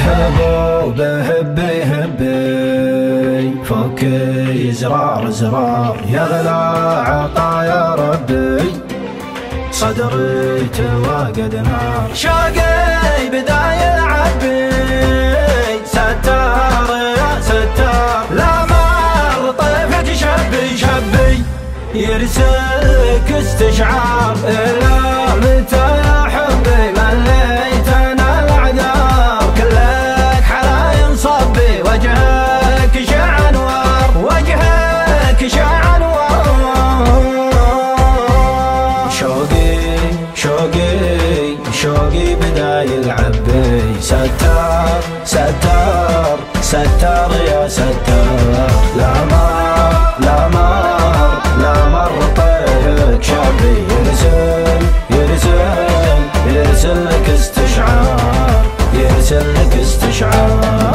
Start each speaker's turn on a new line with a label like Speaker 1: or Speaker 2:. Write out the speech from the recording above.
Speaker 1: محبوب هبي هبي فكي زرار زرار يغلى عطايا ربي صدري توقد نار شوقي بداية العبي ستار يا ستار لا مر طيفك شبي شبي يرسلك استشعار إلى متى يا حبي مليت أنا الأعذار كلك حلاين صبي وجهك شع أنوار وجهك شع أنوار شوقي بداية العبي ستار ستار ستار يا ستار لا مر طيفك شبي يرسل لك استشعار